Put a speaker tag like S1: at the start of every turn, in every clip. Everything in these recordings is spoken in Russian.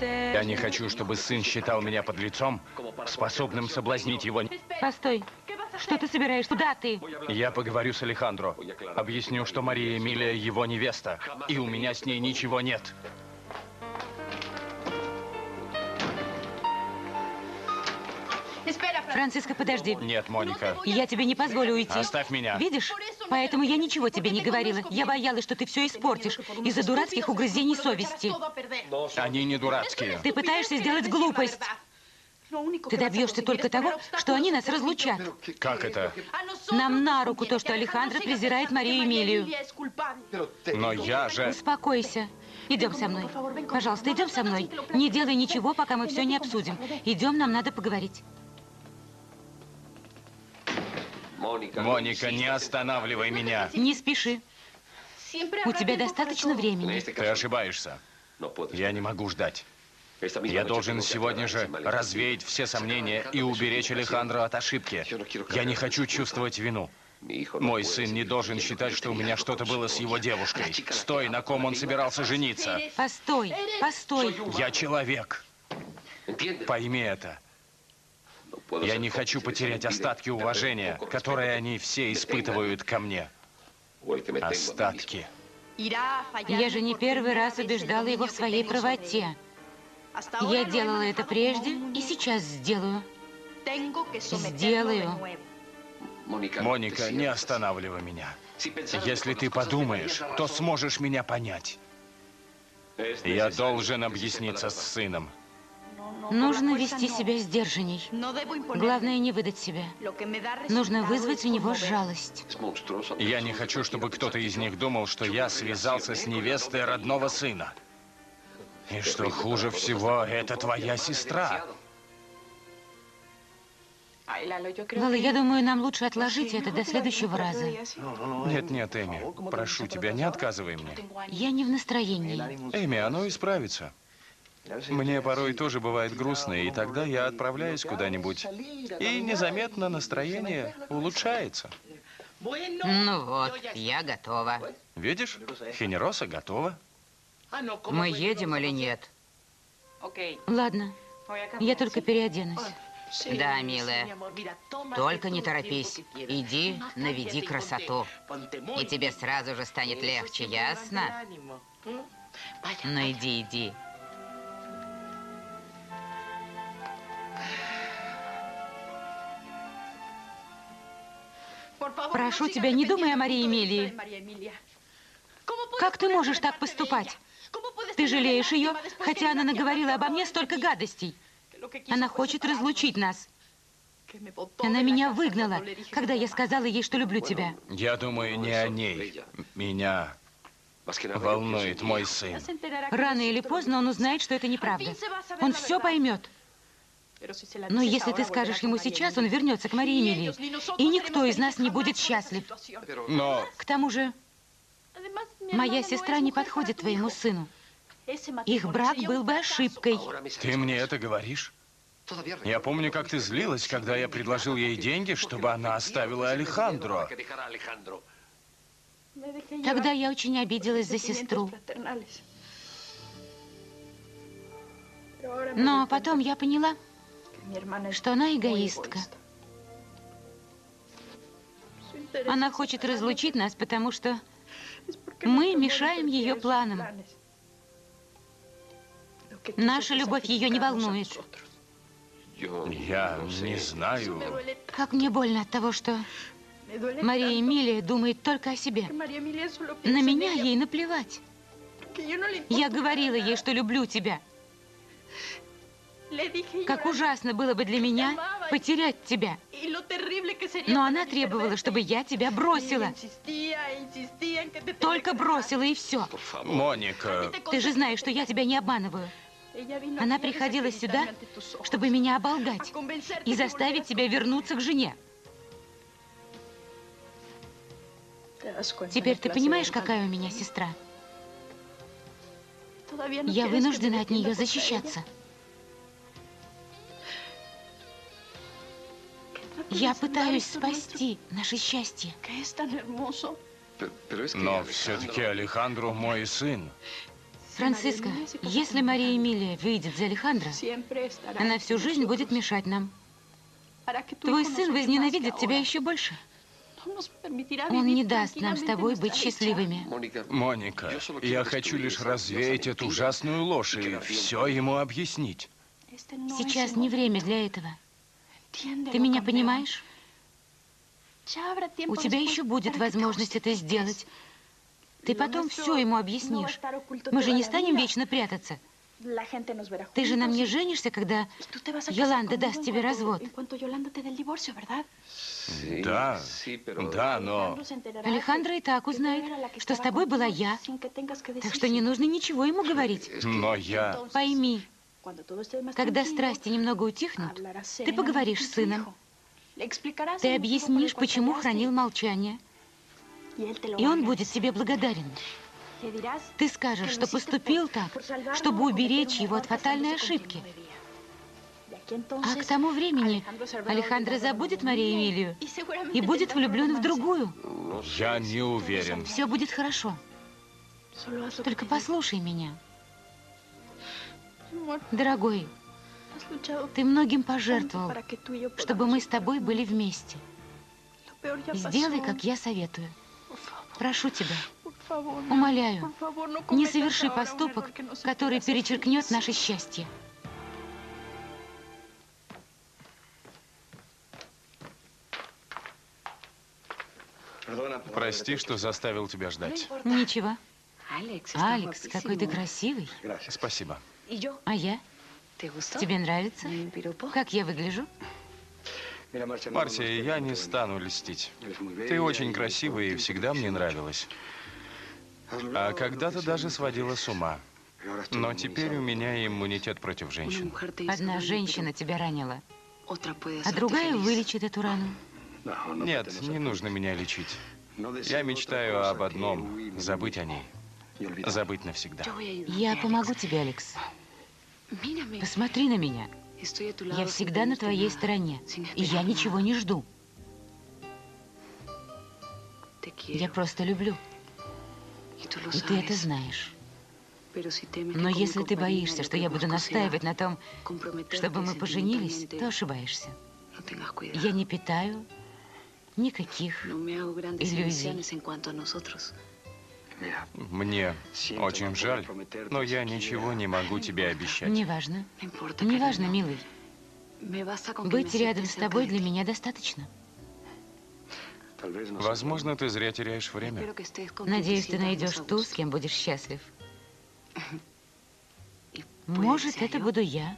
S1: Я не хочу, чтобы сын считал меня подлецом, способным соблазнить его.
S2: Постой. Что ты собираешься? Куда ты?
S1: Я поговорю с Алехандро. Объясню, что Мария Эмилия его невеста, и у меня с ней ничего нет.
S2: Франциско, подожди.
S1: Нет, Моника.
S2: Я тебе не позволю уйти.
S1: Оставь меня.
S2: Видишь? Поэтому я ничего тебе не говорила. Я боялась, что ты все испортишь из-за дурацких угрызений совести.
S1: Они не дурацкие.
S2: Ты пытаешься сделать глупость. Ты добьешься только того, что они нас разлучат.
S1: Как это?
S2: Нам на руку то, что Алехандро презирает Марию Эмилию.
S1: Но я же...
S2: Успокойся. Идем со мной. Пожалуйста, идем со мной. Не делай ничего, пока мы все не обсудим. Идем, нам надо поговорить.
S1: Моника, не останавливай меня.
S2: Не спеши. У тебя достаточно времени.
S1: Ты ошибаешься. Я не могу ждать. Я должен сегодня же развеять все сомнения и уберечь Алехандро от ошибки. Я не хочу чувствовать вину. Мой сын не должен считать, что у меня что-то было с его девушкой. Стой, на ком он собирался жениться.
S2: Постой, постой.
S1: Я человек. Пойми это. Я не хочу потерять остатки уважения, которые они все испытывают ко мне. Остатки.
S2: Я же не первый раз убеждала его в своей правоте. Я делала это прежде и сейчас сделаю. Сделаю.
S1: Моника, не останавливай меня. Если ты подумаешь, то сможешь меня понять. Я должен объясниться с сыном.
S2: Нужно вести себя сдержанней. Главное, не выдать себя. Нужно вызвать у него жалость.
S1: Я не хочу, чтобы кто-то из них думал, что я связался с невестой родного сына. И что хуже всего, это твоя сестра.
S2: Лала, я думаю, нам лучше отложить это до следующего раза.
S1: Нет, нет, Эми, прошу тебя, не отказывай мне.
S2: Я не в настроении.
S1: Эми, оно исправится. Мне порой тоже бывает грустно, и тогда я отправляюсь куда-нибудь, и незаметно настроение улучшается.
S2: Ну вот, я готова.
S1: Видишь, Хенероса готова.
S2: Мы едем или нет? Ладно, я только переоденусь. Да, милая. Только не торопись. Иди, наведи красоту. И тебе сразу же станет легче, ясно? Ну иди, иди. Прошу тебя, не думай о Марии Эмилии. Как ты можешь так поступать? Ты жалеешь ее, хотя она наговорила обо мне столько гадостей. Она хочет разлучить нас. Она меня выгнала, когда я сказала ей, что люблю тебя.
S1: Я думаю не о ней. Меня волнует мой сын.
S2: Рано или поздно он узнает, что это неправда. Он все поймет. Но если ты скажешь ему сейчас, он вернется к Марии Эмилии. И никто из нас не будет счастлив.
S1: Но...
S2: К тому же, моя сестра не подходит твоему сыну. Их брак был бы ошибкой.
S1: Ты мне это говоришь? Я помню, как ты злилась, когда я предложил ей деньги, чтобы она оставила Алехандро.
S2: Тогда я очень обиделась за сестру. Но потом я поняла, что она эгоистка. Она хочет разлучить нас, потому что мы мешаем ее планам. Наша любовь ее не волнует.
S1: Я не знаю.
S2: Как мне больно от того, что Мария Эмилия думает только о себе. На меня ей наплевать. Я говорила ей, что люблю тебя. Как ужасно было бы для меня потерять тебя. Но она требовала, чтобы я тебя бросила. Только бросила, и все.
S1: Моника...
S2: Ты же знаешь, что я тебя не обманываю. Она приходила сюда, чтобы меня оболгать и заставить тебя вернуться к жене. Теперь ты понимаешь, какая у меня сестра? Я вынуждена от нее защищаться. Я пытаюсь спасти наше счастье.
S1: Но все-таки Алехандро мой сын.
S2: Франциско, если Мария Эмилия выйдет за Алехандро, она всю жизнь будет мешать нам. Твой сын возненавидит тебя еще больше. Он не даст нам с тобой быть счастливыми.
S1: Моника, я хочу лишь развеять эту ужасную ложь и все ему объяснить.
S2: Сейчас не время для этого. Ты меня понимаешь? У тебя еще будет возможность это сделать. Ты потом все ему объяснишь. Мы же не станем вечно прятаться. Ты же на мне женишься, когда Йоланда даст тебе развод.
S1: Да, но...
S2: Алехандро и так узнает, что с тобой была я. Так что не нужно ничего ему говорить.
S1: Но я...
S2: Пойми, когда страсти немного утихнут, ты поговоришь с сыном. Ты объяснишь, почему хранил молчание. И он будет тебе благодарен. Ты скажешь, что поступил так, чтобы уберечь его от фатальной ошибки. А к тому времени Алехандро забудет Марию Эмилию и будет влюблен в другую.
S1: Я не уверен.
S2: Все будет хорошо. Только послушай меня. Дорогой, ты многим пожертвовал, чтобы мы с тобой были вместе. Сделай, как я советую. Прошу тебя, умоляю, не соверши поступок, который перечеркнет наше счастье.
S1: Прости, что заставил тебя ждать.
S2: Ничего. Алекс, какой ты красивый.
S1: Спасибо.
S2: А я? Тебе нравится? Как я выгляжу?
S1: Марсия, я не стану льстить. Ты очень красивая и всегда мне нравилась. А когда-то даже сводила с ума. Но теперь у меня иммунитет против женщин.
S2: Одна женщина тебя ранила, а другая вылечит эту рану.
S1: Нет, не нужно меня лечить. Я мечтаю об одном – забыть о ней. Забыть навсегда.
S2: Я помогу тебе, Алекс. Посмотри на меня. Я всегда на твоей стороне, и я ничего не жду. Я просто люблю. И ты это знаешь. Но если ты боишься, что я буду настаивать на том, чтобы мы поженились, то ошибаешься. Я не питаю никаких иллюзий.
S1: Мне очень жаль, но я ничего не могу тебе обещать.
S2: Неважно. Неважно, милый. Быть рядом с тобой для меня достаточно.
S1: Возможно, ты зря теряешь время.
S2: Надеюсь, ты найдешь ту, с кем будешь счастлив. Может, это буду я.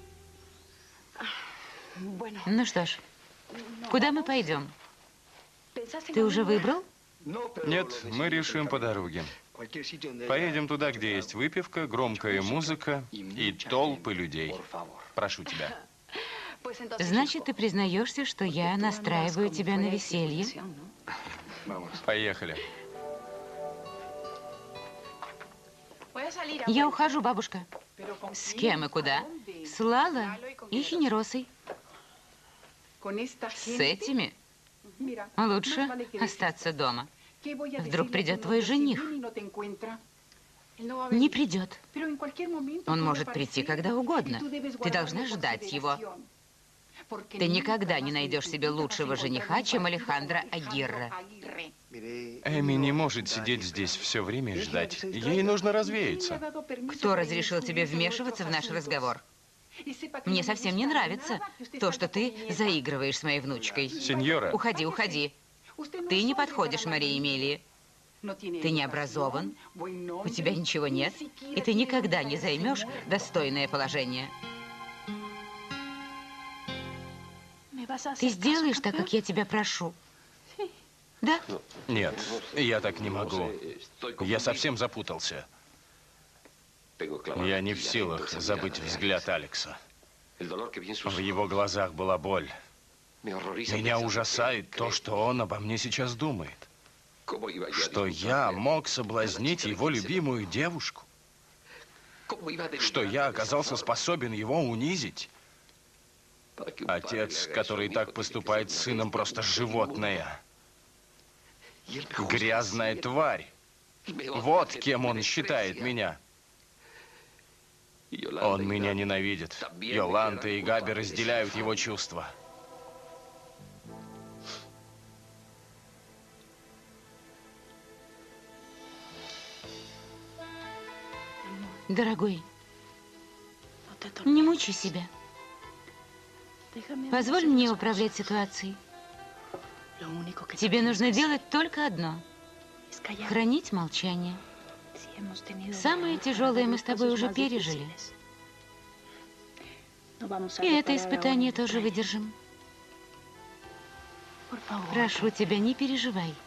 S2: Ну что ж, куда мы пойдем? Ты уже выбрал?
S1: Нет, мы решим по дороге. Поедем туда, где есть выпивка, громкая музыка и толпы людей. Прошу тебя.
S2: Значит, ты признаешься, что я настраиваю тебя на веселье?
S1: Поехали.
S2: Я ухожу, бабушка. С кем и куда? С Лало и Хенеросой. С этими? Лучше остаться дома. Вдруг придет твой жених. Не придет. Он может прийти когда угодно. Ты должна ждать его. Ты никогда не найдешь себе лучшего жениха, чем Алехандро Агирре.
S1: Эми не может сидеть здесь все время и ждать. Ей нужно развеяться.
S2: Кто разрешил тебе вмешиваться в наш разговор? Мне совсем не нравится то, что ты заигрываешь с моей внучкой.
S1: Сеньора.
S2: Уходи, уходи. Ты не подходишь Марии Эмилии. Ты не образован, у тебя ничего нет, и ты никогда не займешь достойное положение. Ты сделаешь так, как я тебя прошу? Да?
S1: Нет, я так не могу. Я совсем запутался. Я не в силах забыть взгляд Алекса. В его глазах была боль. Меня ужасает то, что он обо мне сейчас думает. Что я мог соблазнить его любимую девушку. Что я оказался способен его унизить. Отец, который так поступает с сыном, просто животное. Грязная тварь. Вот кем он считает меня. Он меня ненавидит. Йоланта и Габи разделяют его чувства.
S2: Дорогой, не мучай себя. Позволь мне управлять ситуацией. Тебе нужно делать только одно – хранить молчание. Самое тяжелое мы с тобой уже пережили. И это испытание тоже выдержим. Прошу тебя, не переживай.